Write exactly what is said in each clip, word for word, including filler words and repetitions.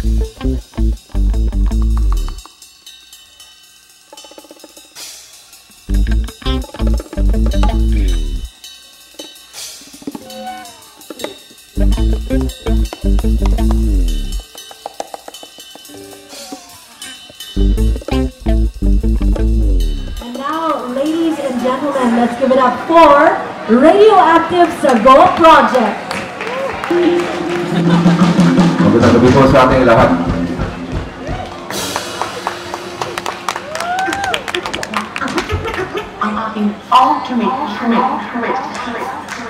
Let's give it up for Radioactive Sago Project. Magandang gabi po sa ating lahat. Ang aking ultimate, ultimate, ultimate, ultimate.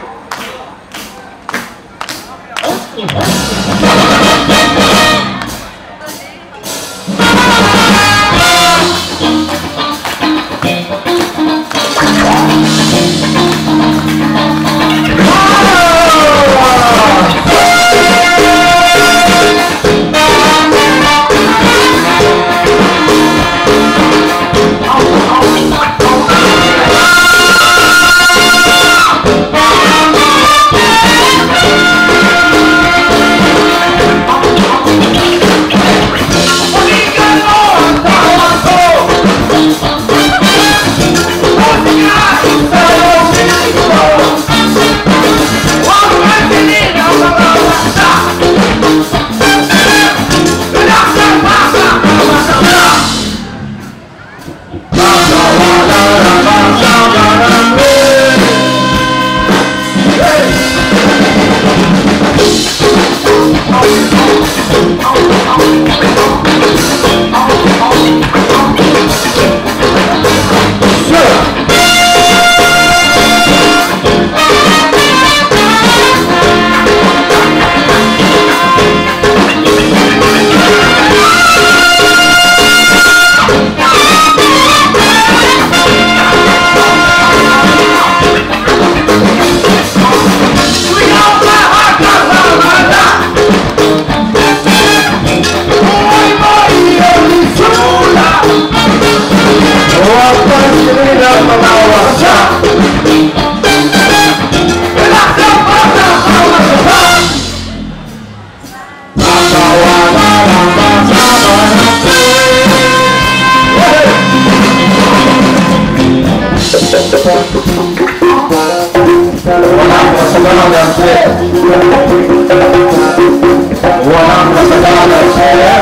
Walang kasalanan, sir.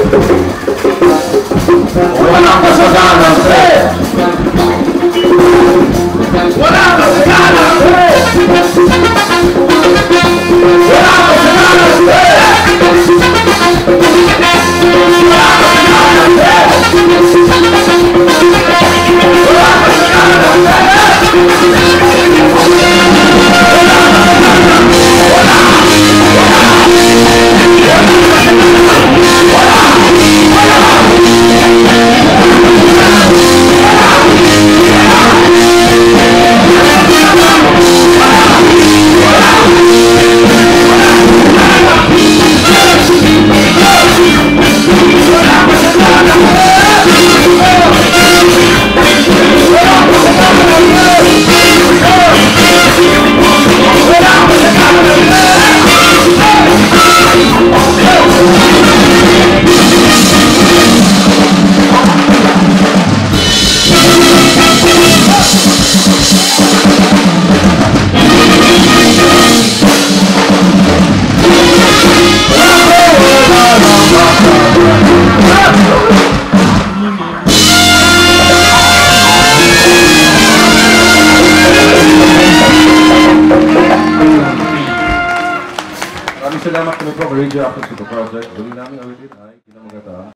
Walang kasalanan, sir. Walang kasalanan, sir. Walang kasalanan, sir. Maraming salamat kami po, Radioactive Sago Project. Gawin namin ulit ay kinamagataan.